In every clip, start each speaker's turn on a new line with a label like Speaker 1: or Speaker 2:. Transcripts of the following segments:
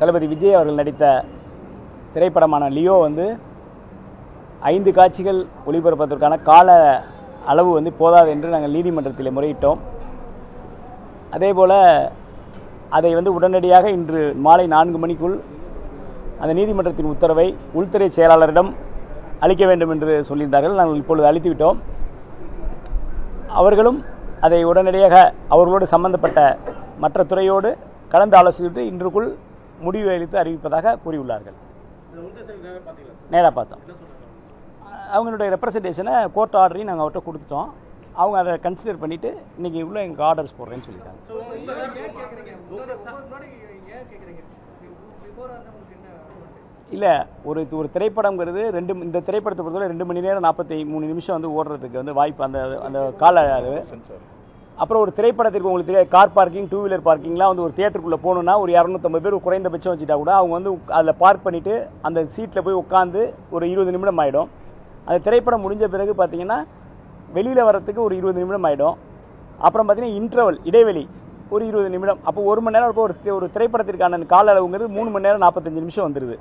Speaker 1: தளபதி விஜய் அவர்கள் நடித்த திரைப்படமான லியோ வந்து 5 காட்சிகள் ஒளிபரப்பதற்கான கால அளவு வந்து போதாது என்று நாங்கள் நீதிமன்றத்தில் முறையிட்டோம். அதேபோல் அதை வந்து உடனடியாக இன்று மாலை 4 மணிக்குள் அந்த நீதிமன்றத்தின் உத்தரவை உள்துறை செயலாளரிடம் அளிக்க வேண்டும் என்று சொல்லியிருந்தார்கள். நாங்கள் இப்பொழுது அளித்துவிட்டோம். அவர்களும் அதை உடனடியாக அவர்களோடு சம்பந்தப்பட்ட மற்ற துறையோடு கலந்து ஆலோசித்து இன்றுக்குள் முடிவு அளித்து அறிவிப்பதாக கூறியுள்ளார்கள். நேராக பார்த்தோம். அவங்களுடைய ரெப்ரசன்டேஷனை கோர்ட் ஆர்டரையும் நாங்கள் அவர்கிட்ட கொடுத்துட்டோம். அவங்க அதை கன்சிடர் பண்ணிவிட்டு இன்றைக்கி உள்ள எங்கள் ஆர்டர்ஸ் போடுறேன்னு சொல்லிட்டாங்க. இல்லை, ஒரு திரைப்படங்கிறது இந்த திரைப்படத்தை பொறுத்தவரை 2 மணி நேரம் 43 நிமிஷம் வந்து ஓடுறதுக்கு வந்து வாய்ப்பு அந்த கால அளவு. அப்புறம் ஒரு திரைப்படத்திற்கு உங்களுக்கு தெரியாது, கார் பார்க்கிங், 2 வீலர் பார்க்கிங்லாம் வந்து ஒரு தியேட்டருக்குள்ளே போகணுன்னா ஒரு 250 பேர் குறைந்தபட்சம் வச்சுட்டா கூட அவங்க வந்து அதில் பார்க் பண்ணிவிட்டு அந்த சீட்டில் போய் உட்காந்து ஒரு 20 நிமிடம் ஆகிடும். அந்த திரைப்படம் முடிஞ்ச பிறகு பார்த்தீங்கன்னா வெளியில் வரத்துக்கு ஒரு 20 நிமிடம் ஆகிடும். அப்புறம் பார்த்தீங்கன்னா இன்டர்வல் இடைவெளி ஒரு 20 நிமிடம். அப்போ 1 மணி நேரம் ஒரு திரைப்படத்திற்கான கால அளவுங்கிறது 3 மணி நேரம் 45 நிமிஷம் வந்துடுது.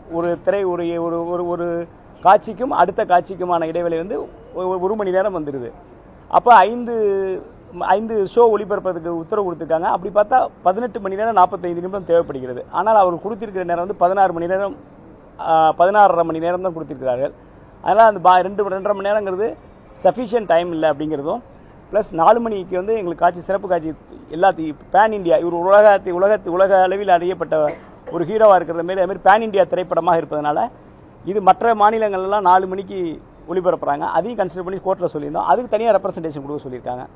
Speaker 1: ஒரு காட்சிக்கும் அடுத்த காட்சிக்குமான இடைவெளி வந்து 1 மணி நேரம் வந்துடுது. அப்போ 5 ஷோ ஒளிபரப்பதுக்கு உத்தரவு கொடுத்துருக்காங்க. அப்படி பார்த்தா 18 மணி நேரம் 45 நிமிடம் தேவைப்படுகிறது. ஆனால் அவர் கொடுத்திருக்கிற நேரம் வந்து 16 மணி நேரம் 16.5 மணி நேரம் தான் கொடுத்திருக்கிறார்கள். அதனால் அந்த 2.5 மணி நேரங்கிறது சஃபிஷியன்ட் டைம் இல்லை அப்படிங்கிறதும் ப்ளஸ் 4 மணிக்கு வந்து எங்களுக்கு காட்சி சிறப்பு காட்சி எல்லாத்தையும் பேன் இண்டியா இவர் உலக அளவில் அறியப்பட்ட ஒரு ஹீரோவாக இருக்கிற மாரி அதுமாதிரி பேன் இண்டியா திரைப்படமாக இருப்பதனால இது மற்ற மாநிலங்கள்லாம் 4 மணிக்கு ஒளிபரப்புறாங்க. அதையும் கன்சிடர் பண்ணி கோர்ட்டில் சொல்லியிருந்தோம். அதுக்கு தனியாக ரெப்ரசன்டேஷன் கொடுக்க சொல்லியிருக்காங்க.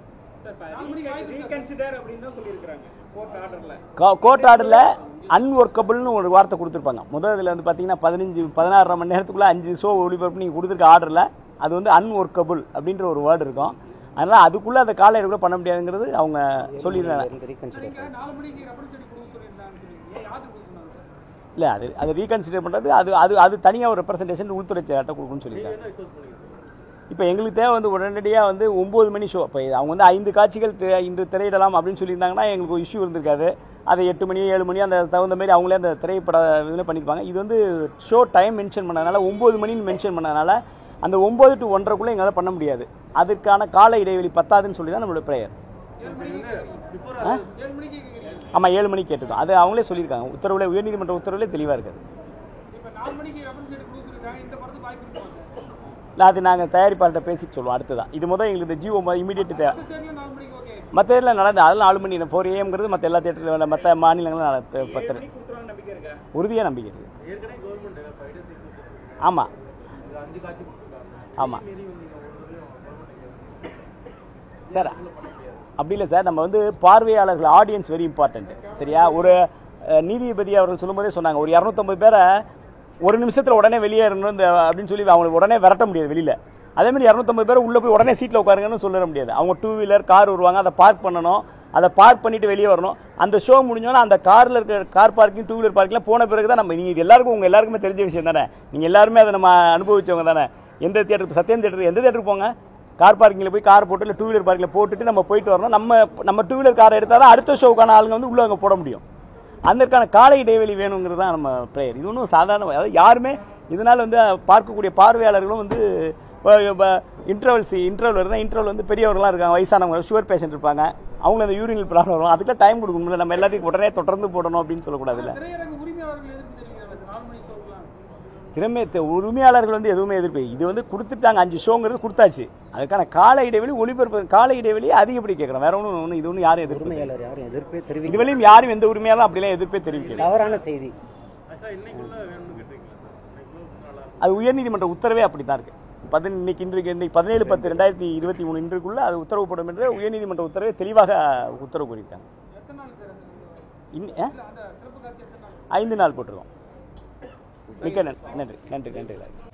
Speaker 1: கோர்ட் ஆர்டரில் அன்ஒர்க்கபிள்னு ஒரு வார்த்தை கொடுத்துருப்பாங்க. முதல்ல வந்து பார்த்தீங்கன்னா 16 மணி நேரத்துக்குள்ளே 5 ஷோ ஒளிபரப்பு நீங்கள் கொடுத்துருக்க ஆர்டரில் அது வந்து அன்ஒர்க்கபிள் அப்படின்ற ஒரு வேர்டு இருக்கும். அதனால் அதுக்குள்ளே அந்த கால கூட பண்ண முடியாதுங்கிறது அவங்க சொல்லிடுறாங்க. இல்லை, அது ரீகன்சிடர் பண்ணுறது அது தனியாக ஒரு ரெப்ரசன்டேஷன் உள்துறை செயலாட்ட கொடுக்குன்னு சொல்லியிருக்காங்க. இப்போ எங்களுக்கு தேவை வந்து உடனடியாக வந்து 9 மணி ஷோ. இப்போ அவங்க வந்து 5 காட்சிகள் இன்று திரையிடலாம் அப்படின்னு சொல்லியிருந்தாங்கன்னா எங்களுக்கு ஒரு இஷ்யூ இருந்திருக்காது. அதை 8 மணி 7 மணி அந்த தகுந்த மாதிரி அவங்களே அந்த திரைப்பட இதில் பண்ணியிருப்பாங்க. இது வந்து ஷோ டைம் மென்ஷன் பண்ணதுனால 9 மணின்னு மென்ஷன் பண்ணதுனால அந்த 9 to 1:30 எங்களால் பண்ண முடியாது. அதுக்கான கால இடைவெளி பத்தாதுன்னு சொல்லி தான் நம்மளோட ப்ரேயர். ஆமாம், 7 மணிக்கு கேட்டுக்கோம். அது அவங்களே சொல்லியிருக்காங்க. உத்தரவில் உயர்நீதிமன்ற உத்தரவுலேயே தெளிவாக இருக்காது. இல்லை, அது நாங்கள் தயாரிப்பாளர்கிட்ட பேசிட்டு சொல்லுவோம். அடுத்ததான் இது முதல் எங்களுக்கு இந்த ஜிஓ இமீடியட் தேவை. மற்ற இதில் நடந்து அதில் 4 மணி 4 AM மற்ற எல்லா தேட்டரில் மற்ற மாநிலங்களும் 10 உறுதியாக நம்பிக்கை இருக்குது. ஆமாம் ஆமாம் சார், அப்படி இல்லை சார். நம்ம வந்து பார்வையாளர்கள் ஆடியன்ஸ் வெரி இம்பார்ட்டன்ட். சரியா? ஒரு நீதிபதி அவர்கள் சொல்லும்போதே சொன்னாங்க, ஒரு 250 பேரை ஒரு நிமிஷத்தில் உடனே வெளியேறணும் அப்படின்னு சொல்லி அவங்களுக்கு உடனே விரட்ட முடியாது வெளியில். அதேமாதிரி 250 பேர் உள்ளே போய் உடனே சீட்டில் உட்காருங்கன்னு சொல்லிட முடியாது. அவங்க 2 வீலர் கார் வருவாங்க, அதை பார்க் பண்ணணும், அதை பார்க் பண்ணிட்டு வெளியே வரணும். அந்த ஷோ முடிஞ்சோன்னா அந்த காரில் இருக்கிற கார் பார்க்கிங் 2 வீலர் பார்க்கிங்லாம் போன பிறகு தான் நம்ம நீங்கள் எல்லாருக்கும் உங்கள் எல்லாருக்குமே தெரிஞ்ச விஷயம் தானே. நீங்கள் எல்லாருமே அதை நம்ம அனுபவிச்சவங்க தானே. எந்த தேட்டருக்கு சத்யம் தேட்டருக்கு எந்த தேட்டருக்கு போங்க, கார் பார்க்கிங்கில் போய் கார் போட்டு இல்லை 2 வீலர் பார்க்கில் போட்டுட்டு நம்ம போயிட்டு வரணும். நம்ம 2 வீலர் காரை எடுத்தால் தான் அடுத்த ஷோக்கான ஆளுங்க வந்து உள்ளே அங்கே போட முடியும். அதற்கான கால இடைவெளி வேணுங்கிறது தான் நம்ம ப்ரேயர். இது ஒன்றும் சாதாரண, அதாவது யாருமே இதனால் வந்து பார்க்கக்கூடிய பார்வையாளர்களும் வந்து இன்டர்வல் வருதுன்னா இன்டர்வல் வந்து பெரியவர்களாம் இருக்காங்க, வயசானவங்க, சுகர் பேஷண்ட் இருப்பாங்க, அவங்களுக்கு அந்த யூரினல் ப்ராப்ளம் வரும். அதுக்கெல்லாம் டைம் கொடுக்கணும்ல. நம்ம எல்லாத்தையும் உடனே தொடர்ந்து போடணும் அப்படின்னு சொல்லக்கூடாது. இல்லை, உரிமையாளர்கள் வந்து எதுவுமே எதிர்ப்பு. இது வந்து கொடுத்துட்டாங்க, 5 ஷோங்கிறது கொடுத்தாச்சு. அதுக்கான கால இடைவெளி ஒளிபரப்பு கால இடைவெளி அதிகப்படி கேட்குறோம். வேற ஒன்றும் இது ஒன்றும் யாரும் எதிர்ப்பே தெரிவிக்க இதுவரையும் யாரும் எந்த உரிமையாலும் அப்படிலாம் எதிர்ப்பே தெரிவிக்கல. தவறான செய்தி. அது உயர்நீதிமன்ற உத்தரவே அப்படித்தான் இருக்கு. இன்றைக்கு 17/10/2023 இன்றைக்குள்ள அது உத்தரவு போடும் என்று உயர்நீதிமன்ற உத்தரவை தெளிவாக உத்தரவு கூறியிருக்காங்க. 5 நாள் போட்டிருக்கோம். மிக்க நன்றி.